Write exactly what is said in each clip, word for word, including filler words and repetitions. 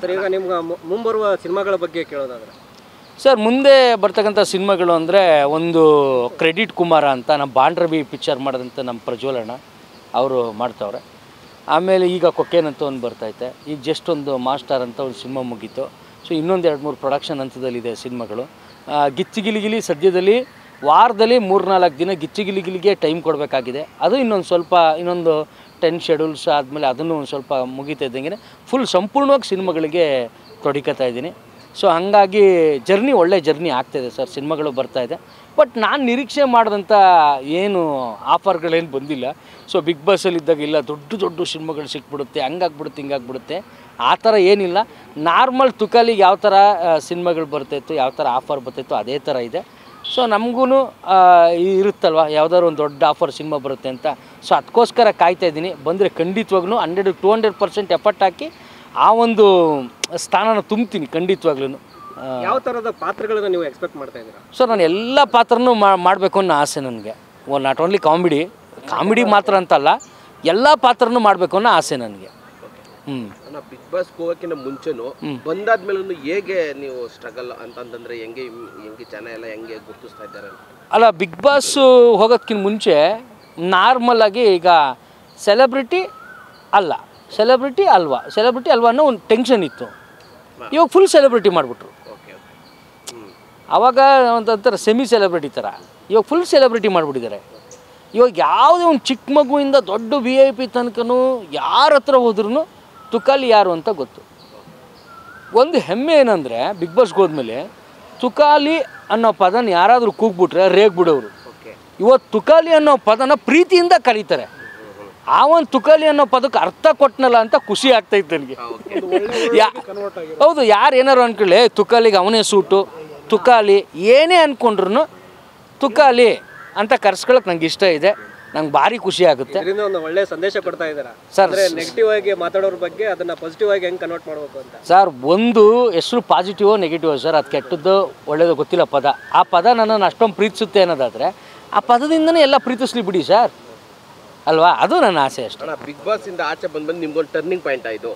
Sir ಈಗ ನಿಮ್ಗೆ ಮುಂಬರುವ ಸಿನಿಮಾಗಳ ಬಗ್ಗೆ ಕೇಳೋದಾದ್ರೆ ಸರ್ ಮುಂದೆ ಬರ್ತಕ್ಕಂಥ ಸಿನಿಮಾಗಳು ಅಂದರೆ ಒಂದು ಕ್ರೆಡಿಟ್ ಕುಮಾರ ಅಂತ ನಮ್ಮ ಬಾಂಡ್ರವಿ ಪಿಕ್ಚರ್ ಮಾಡಿದಂಥ ನಮ್ಮ ಪ್ರಜ್ವಲಣ್ಣ ಅವರು ಮಾಡ್ತಾವ್ರೆ. ಆಮೇಲೆ ಈಗ ಕೊಕ್ಕೇನಂತ ಒಂದು ಬರ್ತೈತೆ. ಈಗ ಜಸ್ಟ್ ಒಂದು ಮಾಸ್ಟರ್ ಅಂತ ಒಂದು ಸಿನಿಮಾ ಮುಗೀತು. ಸೊ ಇನ್ನೊಂದು ಎರಡು ಮೂರು ಪ್ರೊಡಕ್ಷನ್ ಹಂತದಲ್ಲಿದೆ ಸಿನಿಮಾಗಳು. ಗಿಚ್ಚಿಗಿಲಿಗಿಲಿ ಸದ್ಯದಲ್ಲಿ ವಾರದಲ್ಲಿ ಮೂರು ನಾಲ್ಕು ದಿನ ಗಿಚ್ಚಿಗಿಲಿಗಿಲಿಗೆ ಟೈಮ್ ಕೊಡಬೇಕಾಗಿದೆ. ಅದು ಇನ್ನೊಂದು ಸ್ವಲ್ಪ ಇನ್ನೊಂದು ಟೆನ್ ಶೆಡ್ಯೂಲ್ಸ್ ಆದಮೇಲೆ ಅದನ್ನು ಒಂದು ಸ್ವಲ್ಪ ಮುಗಿತಾ ಇದ್ದಂಗೆ ಫುಲ್ ಸಂಪೂರ್ಣವಾಗಿ ಸಿನಿಮಾಗಳಿಗೆ ತೊಡಿಕತ್ತಾ ಇದ್ದೀನಿ. ಸೊ ಹಂಗಾಗಿ ಜರ್ನಿ ಒಳ್ಳೆ ಜರ್ನಿ ಆಗ್ತಾಯಿದೆ ಸರ್, ಸಿನಿಮಾಗಳು ಬರ್ತಾಯಿದೆ. ಬಟ್ ನಾನು ನಿರೀಕ್ಷೆ ಮಾಡಿದಂಥ ಏನು ಆಫರ್ಗಳೇನು ಬಂದಿಲ್ಲ. ಸೊ ಬಿಗ್ ಬಾಸಲ್ಲಿದ್ದಾಗ ಇಲ್ಲ ದೊಡ್ಡ ದೊಡ್ಡ ಸಿನಿಮಾಗಳು ಸಿಕ್ಬಿಡುತ್ತೆ, ಹಂಗಾಗ್ಬಿಡುತ್ತೆ ಹಿಂಗಾಗ್ಬಿಡುತ್ತೆ, ಆ ಥರ ಏನಿಲ್ಲ. ನಾರ್ಮಲ್ ತುಕಾಲಿಗೆ ಯಾವ ಥರ ಸಿನಿಮಾಗಳು ಬರ್ತಾಯಿತ್ತು, ಯಾವ ಥರ ಆಫರ್ ಬರ್ತಾಯಿತ್ತು ಅದೇ ಥರ ಇದೆ. ಸೊ ನಮಗೂ ಇರುತ್ತಲ್ವ ಯಾವುದಾದ್ರು ಒಂದು ದೊಡ್ಡ ಆಫರ್ ಸಿನಿಮಾ ಬರುತ್ತೆ ಅಂತ. ಸೊ ಅದಕ್ಕೋಸ್ಕರ ಕಾಯ್ತಾಯಿದ್ದೀನಿ. ಬಂದರೆ ಖಂಡಿತವಾಗ್ಲೂ hundred to hundred percent effort ಹಾಕಿ ಆ ಒಂದು ಸ್ಥಾನನ ತುಂಬ್ತೀನಿ ಖಂಡಿತವಾಗ್ಲೂ. ಯಾವ ಥರದ ಪಾತ್ರಗಳನ್ನು ನೀವು ಎಕ್ಸ್ಪೆಕ್ಟ್ ಮಾಡ್ತಾ ಇದ್ದೀರಾ? ಸರ್ ನಾನು ಎಲ್ಲ ಪಾತ್ರನೂ ಮಾಡಬೇಕು ಅನ್ನೋ ಆಸೆ ನನಗೆ. Oh not only comedy comedy ಮಾತ್ರ ಅಂತಲ್ಲ, ಎಲ್ಲ ಪಾತ್ರನೂ ಮಾಡಬೇಕು ಅನ್ನೋ ಆಸೆ ನನಗೆ. ಹ್ಞೂ ಅಣ್ಣ, ಬಿಗ್ ಬಾಸ್ ಹೋಗೋಕ್ಕಿಂತ ಮುಂಚೆನೂ ಬಂದಾದ್ಮೇಲೂ ಹೇಗೆ ನೀವು ಸ್ಟ್ರಗಲ್ ಅಂತಂತಂದರೆ ಹೆಂಗೆ ಹೆಂಗೆ ಜನ ಎಲ್ಲ ಹೆಂಗೆ ಗುರುತಿಸ್ತಾ ಇದ್ದಾರೆ? ಅಲ್ಲ, ಬಿಗ್ ಬಾಸು ಹೋಗೋದಕ್ಕಿಂತ ಮುಂಚೆ ನಾರ್ಮಲಾಗಿ ಈಗ ಸೆಲೆಬ್ರಿಟಿ ಅಲ್ಲ ಸೆಲೆಬ್ರಿಟಿ ಅಲ್ವಾ ಸೆಲೆಬ್ರಿಟಿ ಅಲ್ವಾ ಅನ್ನೋ ಒಂದು ಟೆನ್ಷನ್ ಇತ್ತು. ಇವಾಗ ಫುಲ್ ಸೆಲೆಬ್ರಿಟಿ ಮಾಡಿಬಿಟ್ರು. ಆವಾಗ ಒಂಥರ ಸೆಮಿ ಸೆಲೆಬ್ರಿಟಿ ಥರ, ಇವಾಗ ಫುಲ್ ಸೆಲೆಬ್ರಿಟಿ ಮಾಡಿಬಿಟ್ಟಿದ್ದಾರೆ. ಇವಾಗ ಯಾವುದೇ ಒಂದು ಚಿಕ್ಕ ಮಗುವಿಂದ ದೊಡ್ಡ ವಿ ಐ ಪಿ ತನಕನೂ ಯಾರ ಹತ್ರ ಹೋದ್ರೂ ತುಕಾಲಿ ಯಾರು ಅಂತ ಗೊತ್ತು. ಒಂದು ಹೆಮ್ಮೆ ಏನಂದರೆ ಬಿಗ್ ಬಾಸ್ಗೆ ಹೋದ್ಮೇಲೆ ತುಕಾಲಿ ಅನ್ನೋ ಪದನ ಯಾರಾದರೂ ಕೂಗ್ಬಿಟ್ರೆ ರೇಗ್ಬಿಡೋರು. ಇವತ್ತು ತುಕಾಲಿ ಅನ್ನೋ ಪದನ ಪ್ರೀತಿಯಿಂದ ಕರೀತಾರೆ. ಆ ಒಂದು ತುಕಾಲಿ ಅನ್ನೋ ಪದಕ್ಕೆ ಅರ್ಥ ಕೊಟ್ಟನಲ್ಲ ಅಂತ ಖುಷಿ ಆಗ್ತೈತೆ ನನಗೆ. ಯಾ ಹೌದು, ಯಾರು ಏನಾರು ಅಂದ್ಕೊಳ್ಳಿ ತುಕಾಲಿಗೆ ಅವನೇ ಸೂಟು, ತುಕಾಲಿ ಏನೇ ಅಂದ್ಕೊಂಡ್ರು ತುಕಾಲಿ ಅಂತ ಕರ್ಸ್ಕೊಳಕ್ಕೆ ನಂಗೆ ಇಷ್ಟ ಇದೆ. ನಂಗೆ ಭಾರಿ ಖುಷಿ ಆಗುತ್ತೆ. ಇದರಿಂದ ಒಂದು ಒಳ್ಳೆ ಸಂದೇಶ ಕೊಡ್ತಾ ಇದ್ದಾರೆ ಸರ್. ನೆಗೆಟಿವ್ ಆಗಿ ಮಾತಾಡೋರ ಬಗ್ಗೆ ಅದನ್ನ ಪಾಸಿಟಿವ್ ಆಗಿ ಹೆಂಗೆ ಕನ್ವರ್ಟ್ ಮಾಡಬೇಕು ಅಂತ. ಸರ್, ಒಂದು ಹೆಸರು ಪಾಸಿಟಿವ್ ನೆಗೆಟಿವ್ ಸರ್, ಅದು ಕೆಟ್ಟದ್ದು ಒಳ್ಳೇದು ಗೊತ್ತಿಲ್ಲ ಪದ. ಆ ಪದ ನನ್ನನ್ನು ಅಷ್ಟೊಂದು ಪ್ರೀತಿಸುತ್ತೆ ಅನ್ನೋದಾದರೆ ಆ ಪದದಿಂದನೇ ಎಲ್ಲ ಪ್ರೀತಿಸ್ಲಿ ಬಿಡಿ ಸರ್, ಅಲ್ವಾ? ಅದು ನನ್ನ ಆಸೆ ಅಷ್ಟೇ. ಬಿಗ್ ಬಾಸ್ ಇಂದ ಆಚೆ ಬಂದು ಬಂದು ನಿಮ್ಗೊಂದು ಟರ್ನಿಂಗ್ ಪಾಯಿಂಟ್ ಆಯಿತು.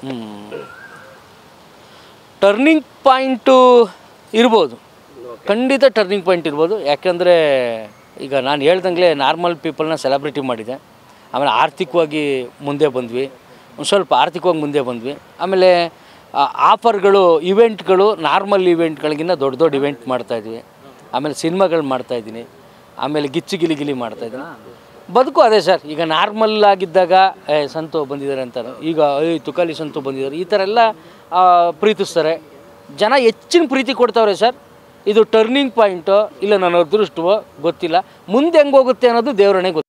ಟರ್ನಿಂಗ್ ಪಾಯಿಂಟು ಇರ್ಬೋದು, ಖಂಡಿತ ಟರ್ನಿಂಗ್ ಪಾಯಿಂಟ್ ಇರ್ಬೋದು. ಯಾಕೆಂದರೆ ಈಗ ನಾನು ಹೇಳ್ದಂಗೆ ನಾರ್ಮಲ್ ಪೀಪಲ್ನ ಸೆಲೆಬ್ರಿಟಿ ಮಾಡಿದೆ. ಆಮೇಲೆ ಆರ್ಥಿಕವಾಗಿ ಮುಂದೆ ಬಂದ್ವಿ, ಒಂದು ಸ್ವಲ್ಪ ಆರ್ಥಿಕವಾಗಿ ಮುಂದೆ ಬಂದ್ವಿ. ಆಮೇಲೆ ಆಫರ್ಗಳು, ಇವೆಂಟ್ಗಳು ನಾರ್ಮಲ್ ಇವೆಂಟ್ಗಳಿಗಿಂತ ದೊಡ್ಡ ದೊಡ್ಡ ಇವೆಂಟ್ ಮಾಡ್ತಾಯಿದ್ವಿ. ಆಮೇಲೆ ಸಿನಿಮಾಗಳು ಮಾಡ್ತಾಯಿದ್ದೀನಿ. ಆಮೇಲೆ ಗಿಚ್ಚು ಗಿಲಿ ಗಿಲಿ ಮಾಡ್ತಾಯಿದ್ದೀನಿ. ಬದುಕು ಅದೇ ಸರ್. ಈಗ ನಾರ್ಮಲ್ ಆಗಿದ್ದಾಗ ಏ ಸಂತು ಬಂದಿದ್ದಾರೆ ಅಂತಾರೆ, ಈಗ ಏ ತುಕಾಲಿ ಸಂತು ಬಂದಿದ್ದಾರೆ, ಈ ಥರ ಎಲ್ಲ ಪ್ರೀತಿಸ್ತಾರೆ ಜನ, ಹೆಚ್ಚಿನ ಪ್ರೀತಿ ಕೊಡ್ತಾವ್ರೆ ಸರ್. ಇದು ಟರ್ನಿಂಗ್ ಪಾಯಿಂಟು ಇಲ್ಲ ನನ್ನ ಅದೃಷ್ಟವೋ ಗೊತ್ತಿಲ್ಲ. ಮುಂದೆ ಹೆಂಗೆ ಹೋಗುತ್ತೆ ಅನ್ನೋದು ದೇವರಣೆ ಗೊತ್ತು.